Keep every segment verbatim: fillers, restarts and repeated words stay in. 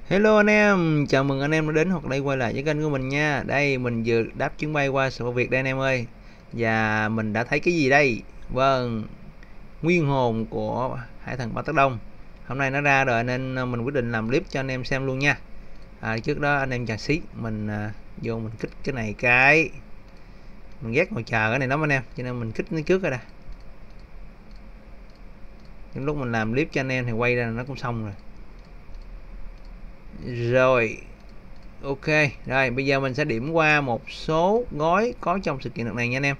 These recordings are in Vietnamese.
Hello anh em, chào mừng anh em đã đến hoặc đây quay lại với kênh của mình nha. Đây mình vừa đáp chuyến bay qua sân Việt đây anh em ơi. Và mình đã thấy cái gì đây? Vâng, nguyên hồn của hải thần Ba Tắc Đông. Hôm nay nó ra rồi nên mình quyết định làm clip cho anh em xem luôn nha. À, trước đó anh em chờ xí, mình à, vô mình kích cái này cái. Mình ghét ngồi chờ cái này lắm anh em, cho nên mình kích nó trước rồi nè. Những lúc mình làm clip cho anh em thì quay ra nó cũng xong rồi. Rồi, ok, rồi bây giờ mình sẽ điểm qua một số gói có trong sự kiện lần này nha anh em.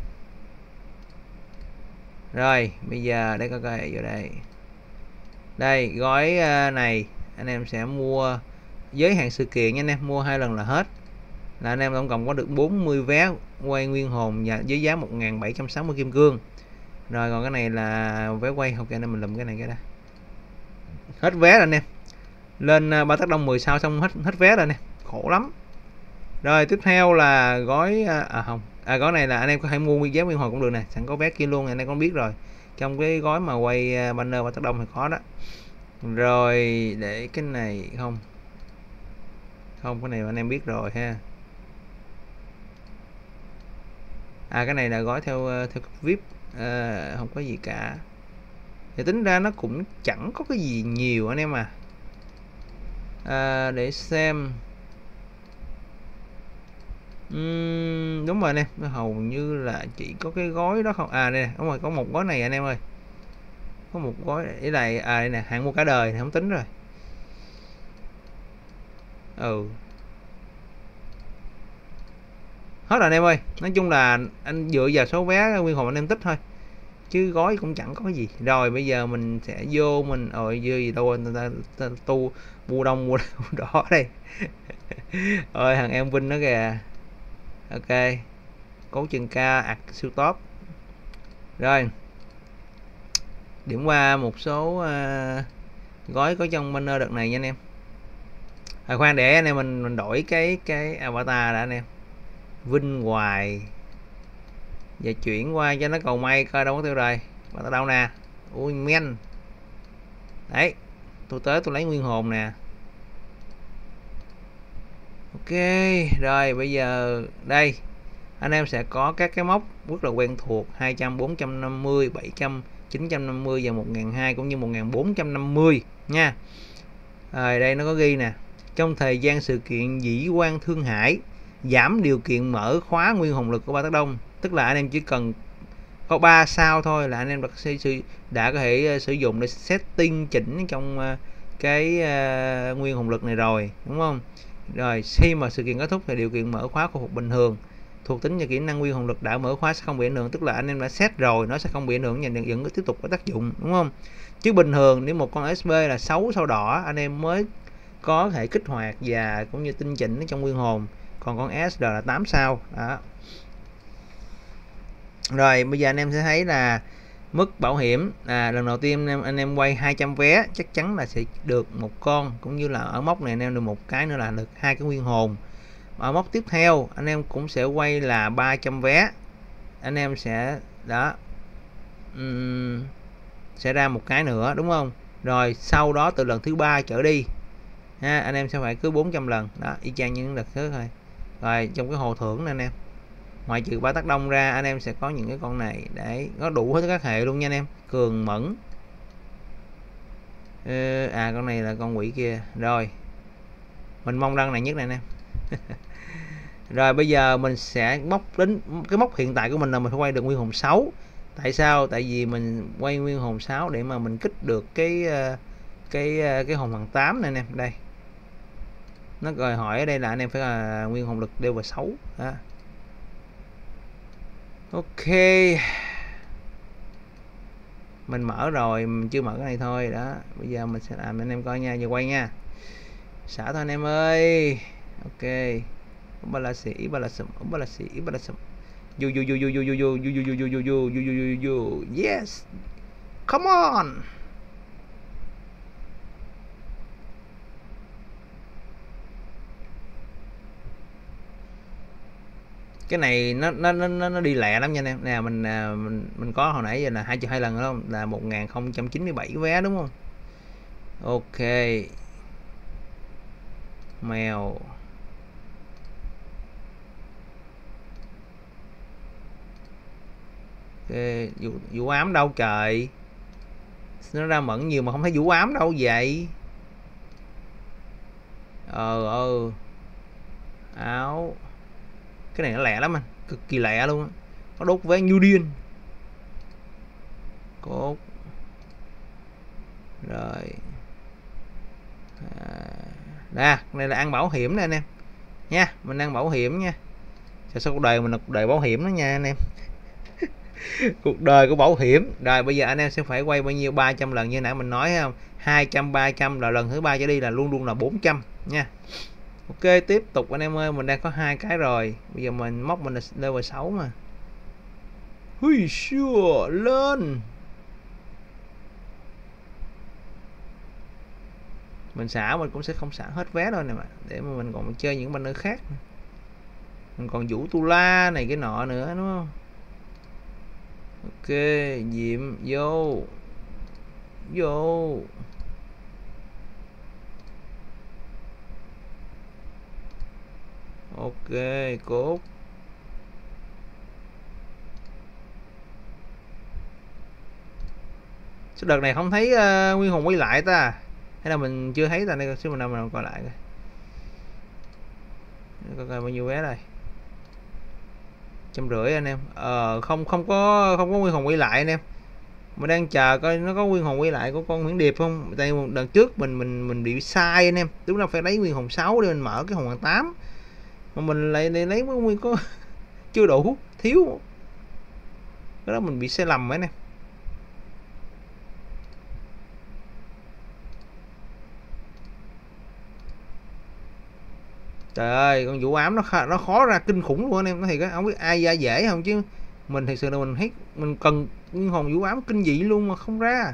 Rồi, bây giờ để coi coi vô đây. Đây, gói này anh em sẽ mua giới hạn sự kiện nha anh em, mua hai lần là hết. Là anh em tổng cộng có được bốn mươi vé quay nguyên hồn và với giá một nghìn bảy trăm sáu mươi kim cương. Rồi còn cái này là vé quay, ok nên mình lùm cái này cái đã. Hết vé rồi anh em. Lên Ba Tắc Đông mười sao xong hết hết vé rồi nè, khổ lắm. Rồi tiếp theo là gói à không à gói này là anh em có thể mua nguyên vé nguyên hồi cũng được nè, sẵn có vé kia luôn anh em có biết rồi, trong cái gói mà quay banner và tác động thì có đó. Rồi để cái này không không cái này anh em biết rồi ha. À cái này là gói theo theo vê i pê, à, không có gì cả, thì tính ra nó cũng chẳng có cái gì nhiều anh em à, à để xem. Uhm, đúng rồi nè, hầu như là chỉ có cái gói đó không. À đây đúng rồi, có một gói này anh em ơi, có một gói ý này à đây nè, hạn mua cả đời thì không tính rồi. Ừ, hết rồi anh em ơi. Nói chung là anh dựa vào số vé nguyên hồn anh em tích thôi, chứ gói cũng chẳng có cái gì. Rồi bây giờ mình sẽ vô mình ơi dư gì đâu người ta, ta, ta tu mua đông mua đỏ đây. Ơi thằng em Vinh nó kìa. Ok, cố chừng ca ạc siêu top. Rồi điểm qua một số uh, gói có trong banner đợt này nha anh em. À, khoan để anh em mình mình đổi cái cái avatar đã anh em. Vinh hoài và chuyển qua cho nó cầu may coi đâu có tiêu rồi. Và tới đâu nè, ui men đấy, tôi tới tôi lấy nguyên hồn nè. Ok rồi bây giờ đây anh em sẽ có các cái mốc rất là quen thuộc: hai trăm, bốn trăm năm mươi, bảy trăm, chín trăm năm mươi và một nghìn hai trăm cũng như một nghìn bốn trăm năm mươi nha. Rồi đây nó có ghi nè, trong thời gian sự kiện Dĩ Quan Thương Hải giảm điều kiện mở khóa nguyên hồn lực của Ba Tắc Đông, tức là anh em chỉ cần có ba sao thôi là anh em đã, đã có thể sử dụng để setting chỉnh trong cái uh, nguyên hồn lực này rồi, đúng không? Rồi khi mà sự kiện kết thúc thì điều kiện mở khóa khôi phục bình thường, thuộc tính và kỹ năng nguyên hồn lực đã mở khóa sẽ không bị ảnh hưởng, tức là anh em đã set rồi nó sẽ không bị ảnh hưởng và vẫn tiếp tục có tác dụng, đúng không? Chứ bình thường nếu một con ét pê là sáu sao đỏ anh em mới có thể kích hoạt và cũng như tinh chỉnh trong nguyên hồn, còn con ét rờ là tám sao đó. Rồi bây giờ anh em sẽ thấy là mức bảo hiểm à, lần đầu tiên anh em, anh em quay hai trăm vé chắc chắn là sẽ được một con, cũng như là ở mốc này anh em được một cái nữa là được hai cái nguyên hồn. Ở mốc tiếp theo anh em cũng sẽ quay là ba trăm vé, anh em sẽ đó um, sẽ ra một cái nữa, đúng không? Rồi sau đó từ lần thứ ba trở đi ha, anh em sẽ phải cứ bốn trăm lần đó, y chang như những đợt trước thôi. Rồi trong cái hồ thưởng này anh em, ngoài trừ Ba Tắc Đông ra anh em sẽ có những cái con này để có đủ hết các hệ luôn nha anh em. Cường Mẫn, à con này là con quỷ kia. Rồi mình mong đăng này nhất này anh em. Rồi bây giờ mình sẽ móc đến cái mốc hiện tại của mình là mình phải quay được nguyên hồn sáu. Tại sao? Tại vì mình quay nguyên hồn sáu để mà mình kích được cái cái cái hồn bằng tám này anh em. Đây nó đòi hỏi ở đây là anh em phải là nguyên hồn lực đều vào sáu đó. Ok, mình mở rồi, mình chưa mở cái này thôi đó. Bây giờ mình sẽ làm anh em coi nha, giờ quay nha, xả thôi anh em ơi. Ok, ba là sĩ ba là sầm ba là sĩ ba là sầm you you you you you you you you you you you you you you you you yes, come on. Cái này nó nó nó nó đi lẹ lắm nha anh em nè. Mình mình mình có hồi nãy giờ là hai hai lần không là một nghìn không trăm chín mươi bảy vé đúng không? Ok Mèo. Ok, vụ, vụ ám đâu trời, nó ra mẫn nhiều mà không thấy vụ ám đâu vậy. Ờ ờ áo, cái này nó lẹ lắm anh, cực kỳ lẹ luôn á, nó đốt vé như điên. Cốt rồi à, nè này là ăn bảo hiểm nè anh em nha, mình ăn bảo hiểm nha. Sao, sao cuộc đời mình là cuộc đời bảo hiểm đó nha anh em. Cuộc đời của bảo hiểm. Rồi bây giờ anh em sẽ phải quay bao nhiêu, ba trăm lần như nãy mình nói không, hai trăm, ba trăm, là lần thứ ba trở đi là luôn luôn là bốn trăm nha. Ok, tiếp tục anh em ơi, mình đang có hai cái rồi, bây giờ mình móc mình là level sáu mà. Hui sure, lên. Mình xả mình cũng sẽ không xả hết vé đâu nè mà, để mà mình còn chơi những banner khác, mình còn vũ tu la này cái nọ nữa đúng không. Ok, diệm vô vô. Ok, cốt. Số đợt này không thấy uh, Nguyên Hùng quay lại ta, hay là mình chưa thấy ta, đây số mình nào mình coi lại coi coi bao nhiêu vé đây. Trăm rưỡi anh em. Ờ không không có không có Nguyên Hùng quay lại anh em, mình đang chờ coi nó có Nguyên Hùng quay lại của con Nguyễn Điệp không. Tại đợt trước mình mình mình bị sai anh em, đúng là phải lấy Nguyên Hùng sáu để mình mở cái Hùng tám, mà mình lại lấy lấy Nguyên có chưa đủ, thiếu cái đó, mình bị sai lầm ấy nè. Trời ơi, con vũ ám nó khó, nó khó ra kinh khủng luôn anh em, nó thì không biết ai ra dễ không, chứ mình thật sự là mình thấy mình cần Nguyên Hồn vũ ám kinh dị luôn mà không ra.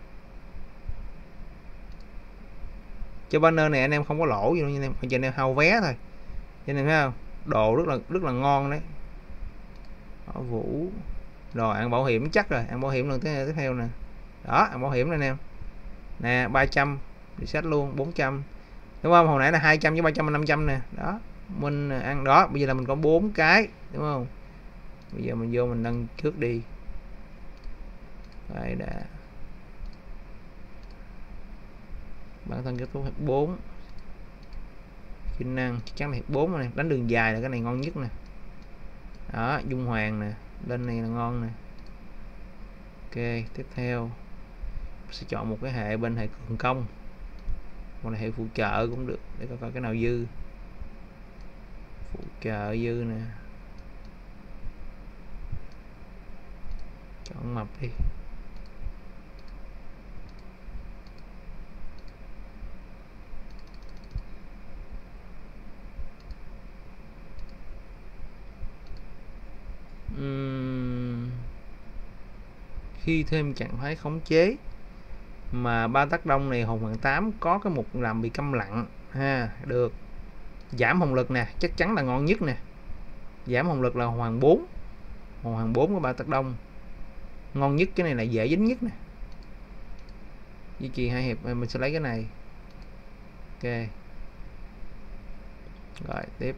Cho banner này anh em không có lỗ gì đâu anh em, cho anh em hao vé thôi, cho anh em thấy không, đồ rất là rất là ngon đấy. Ở Vũ rồi ăn bảo hiểm chắc rồi, ăn bảo hiểm lần tiếp theo nè, đó ăn bảo hiểm này anh em nè, ba trăm reset luôn, bốn trăm đúng không, hồi nãy là hai trăm với ba trăm là năm trăm nè, đó mình ăn đó. Bây giờ là mình có bốn cái đúng không, bây giờ mình vô mình nâng trước đi. Đây đã, bản thân kết thúc hiệp bốn, kỹ năng chắc chắn là hiệp bốn này, đánh đường dài là cái này ngon nhất nè. Đó dung hoàng nè, lên này là ngon nè. Ok, tiếp theo sẽ chọn một cái hệ bên hệ cường công, một là hệ phụ trợ cũng được, để coi coi cái nào dư. Phụ trợ dư nè, chọn mập đi. Uhm. Khi thêm trạng thái khống chế mà ba tác đông này hồn hoàng tám có cái mục làm bị câm lặng ha, được. Giảm hồn lực nè, chắc chắn là ngon nhất nè, giảm hồn lực là hoàng bốn, hồn hoàng bốn của ba tác đông ngon nhất, cái này là dễ dính nhất nè. Duy trì hai hiệp mình sẽ lấy cái này. Ok rồi tiếp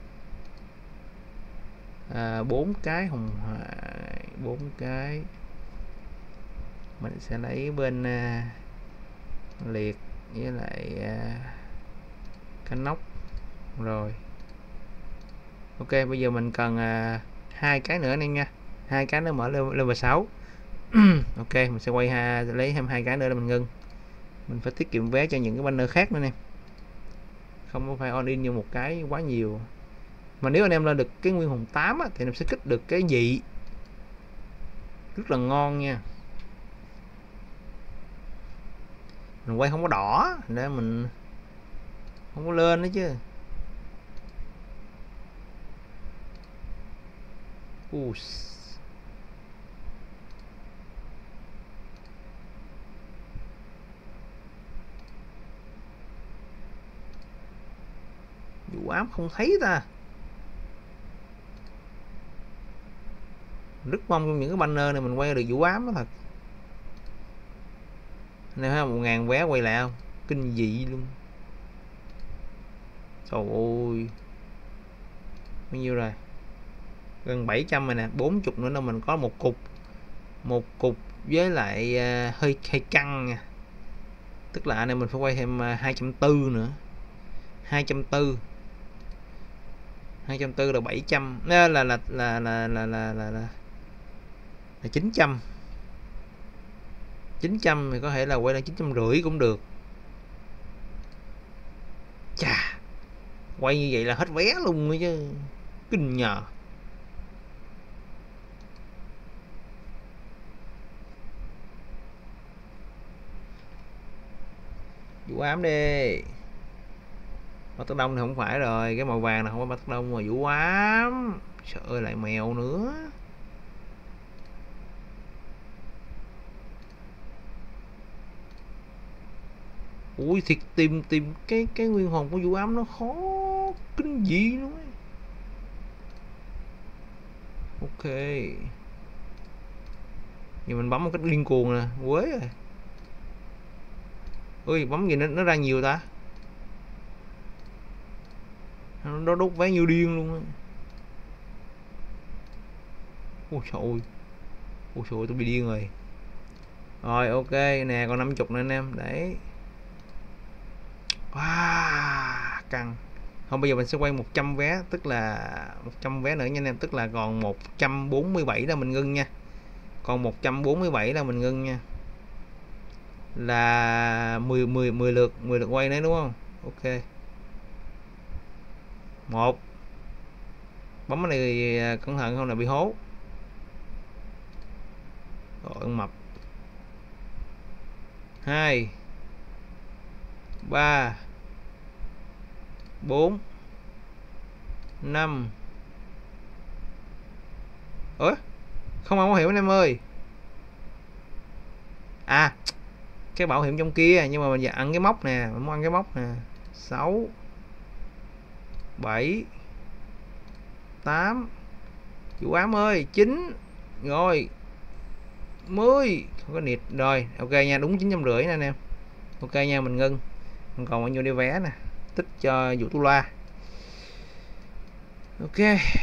à, bốn cái hồng hoài, bốn cái mình sẽ lấy bên uh, liệt với lại uh, cánh nóc rồi. Ok bây giờ mình cần uh, hai cái nữa anh em nha, hai cái nữa mở level sáu. Ok mình sẽ quay ha, lấy thêm hai cái nữa để mình ngưng, mình phải tiết kiệm vé cho những cái banner khác nữa nè, không có phải on in như một cái quá nhiều. Mà nếu anh em lên được cái Nguyên Hồn tám á, thì em sẽ kích được cái dị rất là ngon nha. Mình quay không có đỏ để mình không có lên nữa chứ. Uh. Vũ ám không thấy ta, rất mong trong những cái banner này mình quay được vũ ám đó thật. Anh em thấy một ngàn vé quay lại không, kinh dị luôn. Trời ơi, bao nhiêu rồi, gần bảy trăm rồi nè, bốn mươi nữa là mình có một cục, một cục với lại uh, hơi hơi căng nha, tức là anh em mình phải quay thêm uh, hai trăm tư mươi nữa, hai trăm tư mươi, hai trăm tư mươi là bảy trăm, là là là là là là là là, là, là chín trăm, chín trăm thì có thể là quay lên chín trăm rưỡi cũng được. Chà, quay như vậy là hết vé luôn ấy chứ, kinh nhờ. Vũ ám đi. Bắt tóc đông thì không phải rồi, cái màu vàng này không phải bắt tóc đông mà vũ ám. Trời ơi, lại mèo nữa. Ui thiệt, tìm tìm cái cái nguyên hồn của vũ ám nó khó kinh dị luôn ấy. Ok, nhưng mình bấm một cách điên cuồng nè, quế rồi. Ui, bấm gì nó, nó ra nhiều ta, nó đốt vé như điên luôn á. Ôi trời ơi, ôi trời ơi, tôi bị điên rồi. Rồi ok nè, còn năm mươi nữa anh em. Đấy. Wow, căng. Không, bây giờ mình sẽ quay một trăm vé, tức là một trăm vé nữa nha anh em, tức là còn một trăm bốn mươi bảy là mình ngưng nha. Còn một trăm bốn mươi bảy là mình ngưng nha. Là mười mười mười lượt, mười lượt quay đấy đúng không? Ok. Một. Bấm cái này cẩn thận không là bị hố. Rồi con mập. Hai. Ba. Bốn. Năm. Ủa? Không ăn bảo hiểm anh em ơi. À, cái bảo hiểm trong kia, nhưng mà mình giờ ăn cái móc nè, mình muốn ăn cái móc nè. Sáu. Bảy. Tám. Chủ ám ơi. Chín. Rồi. Mười. Không có nịt. Rồi ok nha, đúng chín trăm rưỡi nè anh em. Ok nha, mình ngưng. Mình còn bao nhiêu đi vé nè, tích cho vụ tu la. Ok.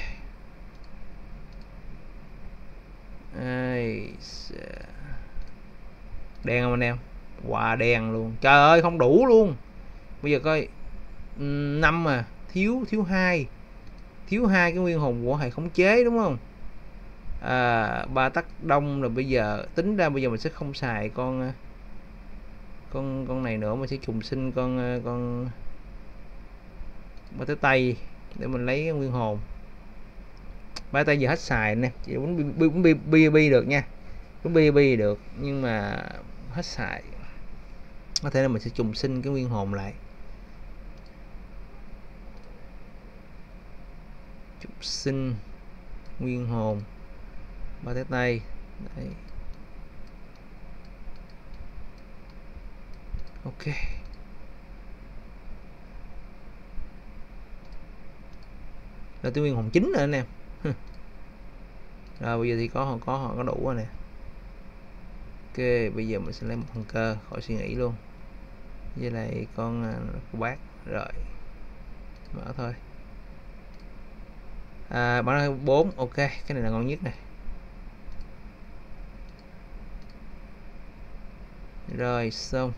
Ai... đen không anh em? Wow, đen luôn, trời ơi không đủ luôn. Bây giờ coi năm mà thiếu thiếu hai, thiếu hai cái nguyên hồn của hệ khống chế đúng không? À, ba tắc đông rồi, bây giờ tính ra bây giờ mình sẽ không xài con con con này nữa, mình sẽ trùng sinh con con ba tới tay để mình lấy cái nguyên hồn. Ba tay giờ hết xài nè, chỉ bấm bê bê được nha, bấm bê bê được nhưng mà hết xài. Có thể là mình sẽ trùng sinh cái nguyên hồn lại, trùng sinh nguyên hồn ba tay tay. Đấy. Ok. Là cái nguyên hồn chính rồi anh em. Rồi bây giờ thì có họ có họ có đủ rồi nè. Ok, bây giờ mình sẽ lấy một thằng cơ khỏi suy nghĩ luôn, với lại con của bác. Rồi mở thôi. À, bán bốn. Ok, cái này là ngon nhất này. Rồi xong.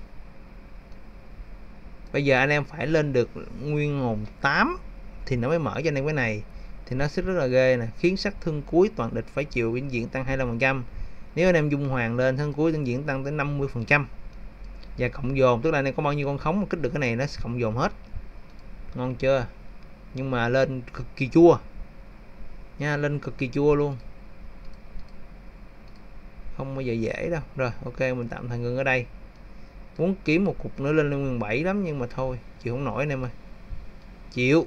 Bây giờ anh em phải lên được nguyên hồn tám thì nó mới mở cho anh em cái này, thì nó sẽ rất là ghê nè. Khiến sát thương cuối toàn địch phải chịu biến diện tăng hai mươi lăm phần trăm. Nếu anh em dung hoàng lên, thương cuối biến diện tăng tới năm mươi phần trăm. Và cộng dồn, tức là anh em có bao nhiêu con khống mà kích được cái này nó sẽ cộng dồn hết. Ngon chưa? Nhưng mà lên cực kỳ chua nha, lên cực kỳ chua luôn, không bao giờ dễ đâu. Rồi ok, mình tạm thời ngưng ở đây. Muốn kiếm một cục nữa lên lên nguyên bảy lắm, nhưng mà thôi chịu không nổi anh em ơi, chịu.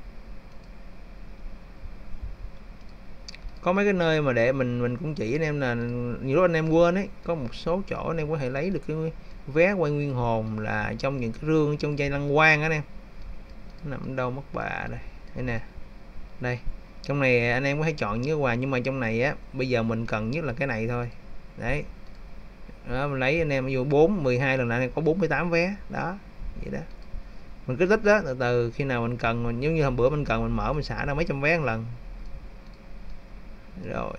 Có mấy cái nơi mà để mình mình cũng chỉ anh em là nhiều lúc anh em quên ấy, có một số chỗ anh em có thể lấy được cái vé quay nguyên hồn là trong những cái rương trong dây lăng quang anh em. Nằm đâu mất bà đây, đây nè, đây trong này anh em có thể chọn những quà, nhưng mà trong này á bây giờ mình cần nhất là cái này thôi. Đấy đó, mình lấy anh em vô bốn mười hai lần này có bốn mươi tám vé đó, vậy đó. mình cứ tích đó, từ từ khi nào mình cần, mình giống như hôm bữa mình cần mình mở mình xả ra mấy trăm vé một lần. Rồi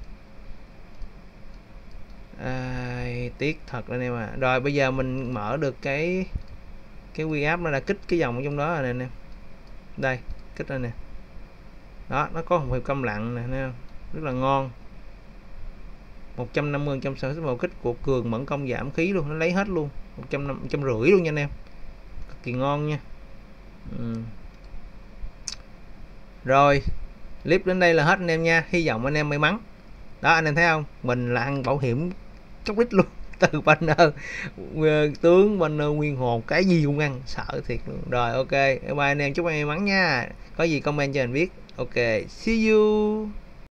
à, tiếc thật anh em à. Rồi bây giờ mình mở được cái cái quy áp, nó đã kích cái dòng ở trong đó rồi nè anh em. Đây kích đây nè, đó nó có một hiệp câm lặng nè, thấy không? Rất là ngon. một trăm năm mươi trăm sở vào kích của cường mẫn công giảm khí luôn, nó lấy hết luôn. một trăm năm trăm rưỡi luôn nha anh em, cực kỳ ngon nha. Ừ. Rồi clip đến đây là hết anh em nha, hy vọng anh em may mắn. Đó anh em thấy không, mình là ăn bảo hiểm chốc đít luôn từ banner tướng, banner nguyên hồn, cái gì cũng ăn, sợ thiệt luôn. Rồi ok, bye bye anh em, chúc anh em may mắn nha, có gì comment cho mình biết. Ok, see you.